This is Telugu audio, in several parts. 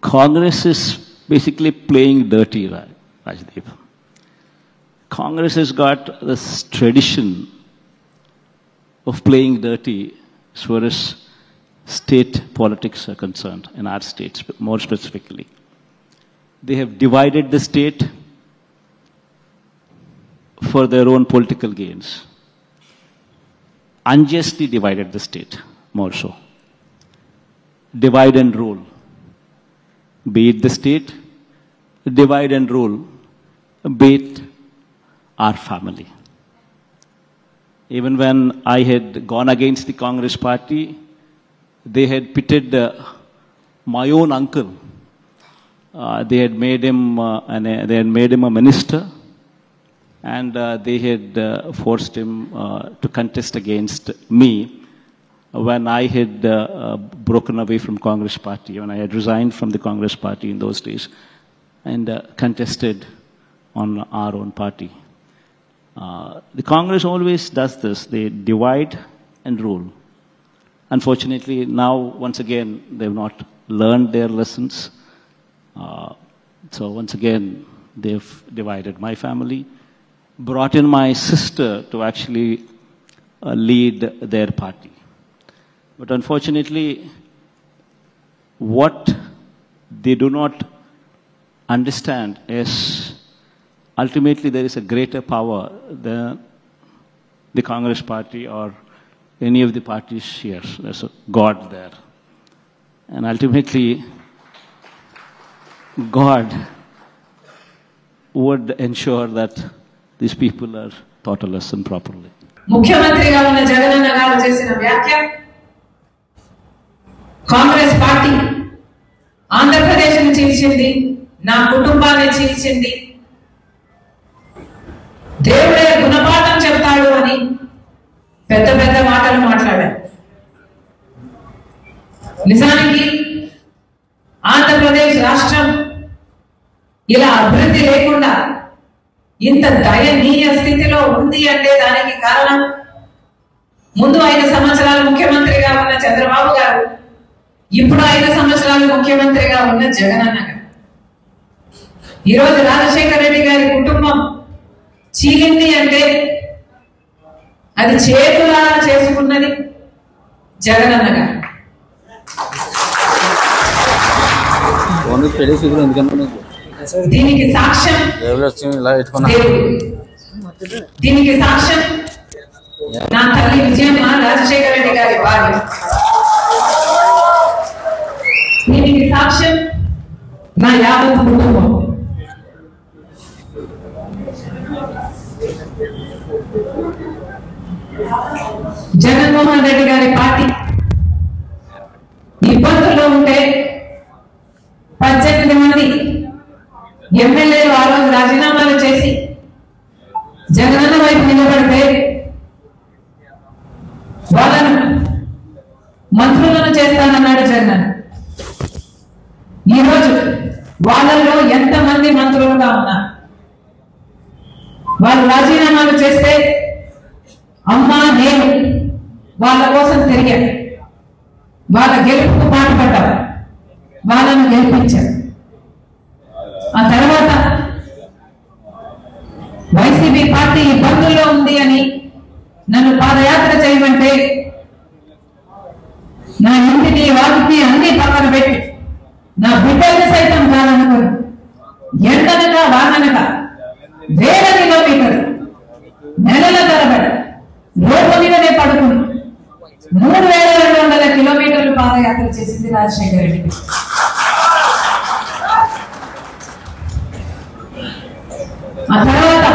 Congress is basically playing dirty, Rajdeep. Congress has got this tradition of playing dirty as far as state politics are concerned, in our states more specifically. They have divided the state for their own political gains. Unjustly divided the state, more so. Divide and rule. Be it the state, divide and rule, be it our family. Even when I had gone against the Congress party, they had pitted my own uncle. They had made him a minister, and they had forced him to contest against me when I had broken away from Congress party, when I had resigned from the Congress party in those days, and contested on our own party. The Congress always does this. They divide and rule. Unfortunately, now, once again, they've not learned their lessons. So once again, they've divided my family, brought in my sister to actually lead their party. But unfortunately, what they do not understand is ultimately there is a greater power than the Congress party or any of the parties here. There's a God there. And ultimately, God would ensure that these people are taught a lesson properly. ముఖ్యమంత్రిగా ఉన్న జగనన్న గారు చేసిన వ్యాఖ్య కాంగ్రెస్ పార్టీ ఆంధ్రప్రదేశ్ని చీల్చింది, నా కుటుంబాన్ని చీల్చింది, దేవుడే గుణపాఠం చెప్తాడు అని పెద్ద పెద్ద మాటలు మాట్లాడారు. నిజానికి ఆంధ్రప్రదేశ్ రాష్ట్రం ఇలా అభివృద్ధి లేకుండా ఇంత దయనీయ స్థితిలో ఉంది అంటే దానికి కారణం ముందు 5 సంవత్సరాలు ముఖ్యమంత్రిగా ఉన్న చంద్రబాబు గారు, ఇప్పుడు 5 సంవత్సరాలు ముఖ్యమంత్రిగా ఉన్న జగనన్న గారు. ఈరోజు రాజశేఖర రెడ్డి గారి కుటుంబం చీలింది అంటే అది చేతులా చేసుకున్నది జగనన్న గారు. దీనికి సాక్ష్యం దీనికి సాక్ష్యం నా తల్లి విజయమ్మ, రాజశేఖర రెడ్డి గారి భార్య. దీనికి సాక్ష్యం నా యావత్ కుటుంబం. జగన్మోహన్ రెడ్డి గారి పార్టీ ఇబ్బందుల్లో ఉంటే 18 మంది ఎమ్మెల్యేలు ఆ రోజు రాజీనామాలు చేసి జగనన్న వైపు నిలబడితే వాళ్ళను మంత్రులను చేస్తానన్నాడు జగన్. ఈరోజు వాళ్ళలో ఎంతమంది మంత్రులుగా ఉన్నారు? వాళ్ళు రాజీనామాలు చేస్తే అమ్మా నేను వాళ్ళ కోసం తిరిగాను, వాళ్ళ గెలుపుకు పాటుపడ్డారు, వాళ్ళను గెలిపించారు. ఆ తర్వాత వైసీపీ పార్టీ ఇబ్బందుల్లో ఉంది అని నన్ను పాదయాత్ర చేయమంటే నా ఇంటిని వాటిని అన్ని పక్కన పెట్టి నా బిడ్డల్ని సైతం కాదనుకుని ఎండనక వాననక వేల కిలోమీటర్లు నెలల తరబడి రోడ్డు మీదనే పడుకుని 3200 కిలోమీటర్లు పాదయాత్ర చేసింది రాజశేఖర రెడ్డి. ఆ తర్వాత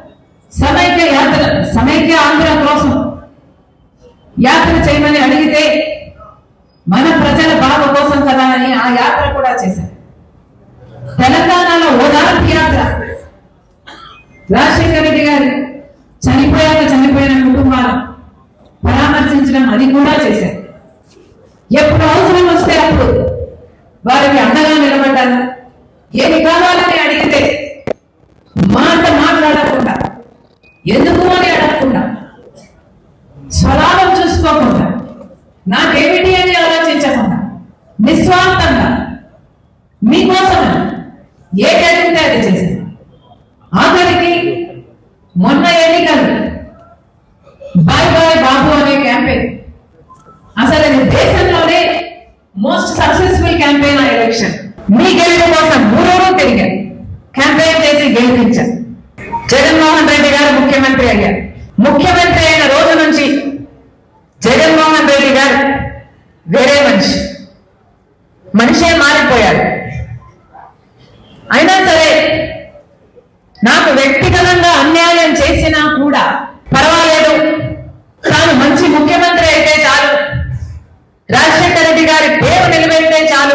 సమైక్య ఆంధ్ర కోసం యాత్ర చేయమని అడిగితే మన ప్రజల బాధ కోసం కదా అని ఆ యాత్ర కూడా చేశారు. తెలంగాణలో ఓదార్పు యాత్ర, రాజశేఖర రెడ్డి గారు చనిపోయిన కుటుంబాలు పరామర్శించడం, అది కూడా చేశారు. ఎప్పుడు అవసరం వస్తే అప్పుడు వారికి అండగా నిలబడ్డారు. ఏది కావాలని అడిగితే మాట మాట్లాడకుండా, ఎందుకు అని అడగకుండా, స్వలాభం చూసుకోకుండా, నాకేమిటి అని ఆలోచించకుండా నిస్వార్థంగా మీకోసం ఏది అడిగితే అది చేశారు. ఆఖరికి మొన్న ఎన్నికలు బాయ్ బాయ్ బాబు అనే క్యాంపెయిన్ అసలు అది దేశంలోనే మోస్ట్ సక్సెస్ఫుల్ క్యాంపెయిన్ ఆ ఎలక్షన్. మీ గెలుపు కోసం ఊరూరు తిరిగారు, క్యాంపెయిన్ చేసి గెలిపించారు. జగన్మోహన్ రెడ్డి గారు ముఖ్యమంత్రి అయ్యారు. ముఖ్యమంత్రి అయిన రోజు నుంచి జగన్మోహన్ రెడ్డి గారు వేరే మనిషే మారిపోయారు. అయినా సరే నాకు వ్యక్తిగతంగా అన్యాయం చేసినా కూడా పర్వాలేదు, తాను మంచి ముఖ్యమంత్రి అయితే చాలు, రాజశేఖర రెడ్డి గారి పేరు నిలబెడితే చాలు,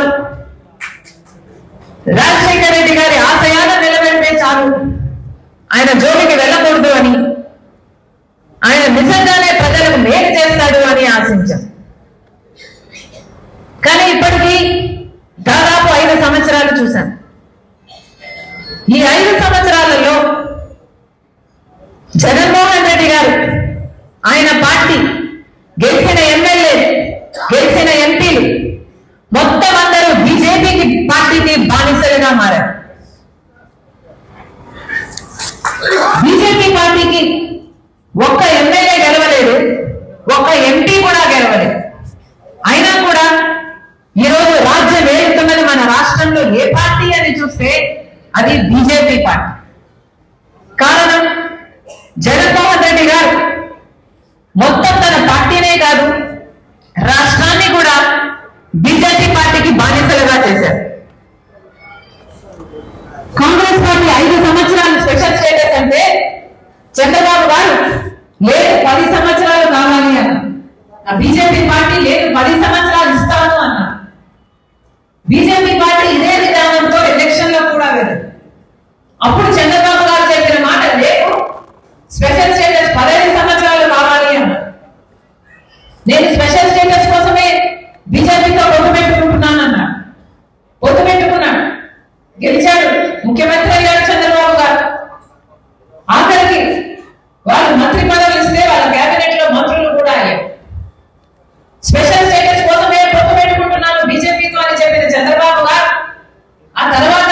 రాజశేఖర రెడ్డి గారి ఆశయాలను నిలబెడితే చాలు, ఆయన జోలికి వెళ్ళకూడదు అని, ఆయన నిజంగానే ప్రజలకు మేలు చేస్తాడు అని ఆశించాం. కానీ ఇప్పటికీ దాదాపు 5 సంవత్సరాలు చూశాం. ఈ 5 సంవత్సరాలలో జగన్మోహన్ రెడ్డి గారు, ఆయన పార్టీ, గెలిచిన ఎమ్మెల్యే, గెలిచిన ఎంపీలు మొత్తం అందరూ బీజేపీకి పార్టీకి బానిసలుగా మారారు. బీజేపీ పార్టీకి ఒక్క ఎమ్మెల్యే గెలవలేదు, ఒక్క ఎంపీ కూడా గెలవలేదు. అయినా కూడా ఈరోజు రాజ్యం ఏలుతున్నది మన రాష్ట్రంలో ఏ పార్టీ అని చూస్తే అది బీజేపీ పార్టీ. కారణం జగన్మోహన్ రెడ్డి గారు మొత్తం తన పార్టీనే కాదు రాష్ట్రాన్ని కూడా బీజేపీ పార్టీకి బానిసలుగా చేశారు. కాంగ్రెస్ పార్టీ 5 సంవత్సరాలు స్పెషల్ స్టేటస్ అంటే చంద్రబాబు గారు లేదు 10 సంవత్సరాలు కావాలి అన్న, బీజేపీ పార్టీ లేదు 10 సంవత్సరాలు ఇస్తాను అన్న. బీజేపీ పార్టీ ఇదే విధానంతో ఎలక్షన్ లో కూడా వెళ్ళదు. అప్పుడు చంద్రబాబు గారు చెప్పిన మాట లేదు, స్పెషల్ స్టేటస్ 15 సంవత్సరాలు కావాలి అన్న. నేను స్పెషల్ స్టేటస్ కోసమే బీజేపీతో పొత్తు పెట్టుకుంటున్నానన్నాడు. పొత్తు పెట్టుకున్నాడు, గెలిచాడు, ముఖ్యమంత్రి అయ్యాడు చంద్రబాబు గారు. ఆఖరికి వాళ్ళు మంత్రి పదవులు ఇస్తే వాళ్ళ కేబినెట్ లో మంత్రులు కూడా అయ్యారు. స్పెషల్ స్టేటస్ కోసమే పొత్తు పెట్టుకుంటున్నాను బీజేపీతో అని చెప్పిన చంద్రబాబు గారు ఆ తర్వాత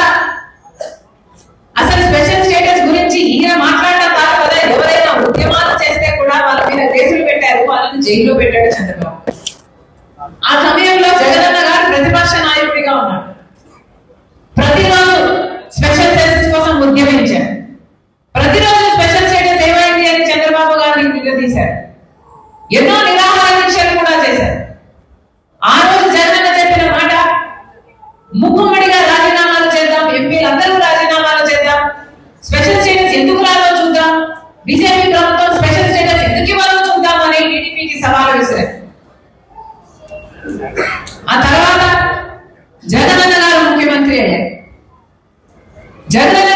అసలు స్పెషల్ స్టేటస్ గురించి ఈయన మాట్లాడడం కాదు కదా, ఎవరైనా ఉద్యమాలు చేస్తే కూడా వాళ్ళ మీద కేసులు పెట్టారు, వాళ్ళని జైల్లో పెట్టాడు చంద్రబాబు. ఆ సమయంలో జగనన్న గారు ప్రతిపక్ష నాయకుడిగా ఉన్నాడు. ప్రతిరోజు స్పెషల్ స్టేటస్ కోసం ఉద్యమించారు. ప్రతిరోజు స్పెషల్ స్టేటస్ ఏమైంది అని చంద్రబాబు గారిని నిలదీశారు. ఎన్నో నిరాహార దీక్షలు కూడా చేశారు. ఆ రోజు జగనన్న చెప్పిన మాట, ముక్కుమ్మడిగా రాజీనామాలు చేద్దాం, ఎంపీలందరూ రాజీనామాలు చేద్దాం, స్పెషల్ స్టేటస్ ఎందుకు రాదో చూద్దాం, బీజేపీ ప్రభుత్వం స్పెషల్ స్టేటస్ ఎందుకు ఇవ్వాలో చూద్దాం అని టీడీపీకి సవాలు విసిరారు. ఆ తర్వాత జగనన్న గారు ముఖ్యమంత్రి అయ్యారు. జగనన్న